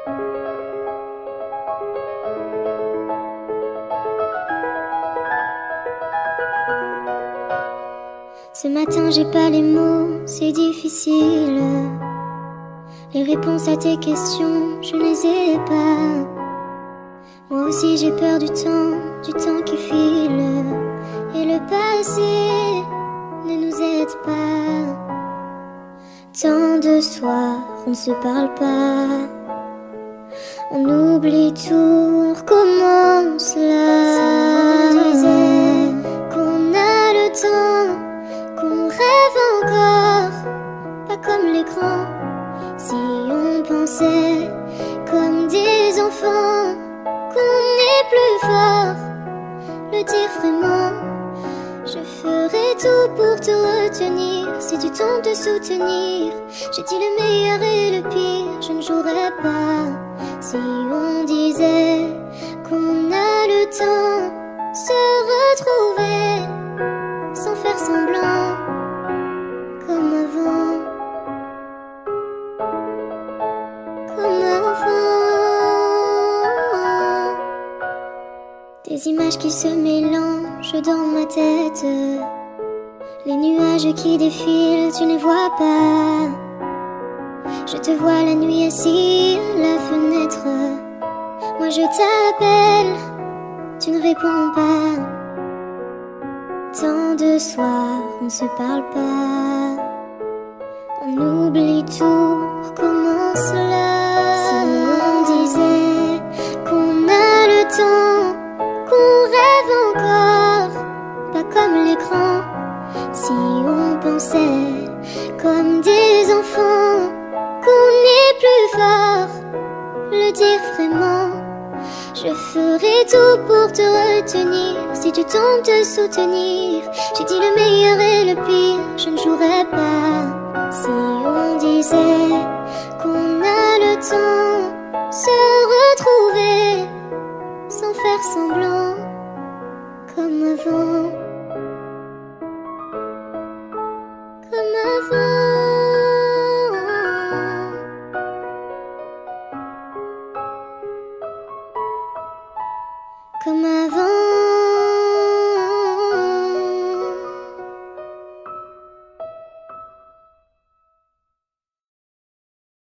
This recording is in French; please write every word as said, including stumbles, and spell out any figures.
Ce matin j'ai pas les mots, c'est difficile. Les réponses à tes questions, je ne les ai pas. Moi aussi j'ai peur du temps, du temps qui file. Et le passé ne nous aide pas. Tant de soirs, on ne se parle pas. On oublie tout, on recommence là. Si on disait qu'on a le temps, qu'on rêve encore, pas comme les grands. Si on pensait comme des enfants, qu'on est plus fort, le dire vraiment. Je ferai tout pour te retenir, si tu tombes de soutenir. J'ai dit le meilleur et le pire, je ne jouerai pas. Si on disait qu'on a le temps, se retrouver sans faire semblant, comme avant, comme avant. Des images qui se mélangent dans ma tête, les nuages qui défilent, tu ne vois pas. Je te vois la nuit assis à la fenêtre. Moi je t'appelle, tu ne réponds pas. Tant de soirs, on ne se parle pas. On oublie tout, on recommence là. Si on disait qu'on a le temps, qu'on rêve encore, pas comme les grands. Si on pensait comme des enfants, qu'on est plus fort, le dire vraiment. Je ferai tout pour te retenir, si tu tombes te soutenir. J'ai dit le meilleur et le pire, je ne jouerai pas. Si on disait qu'on a le temps, se retrouver sans faire semblant, comme avant, comme avant. Comme avant.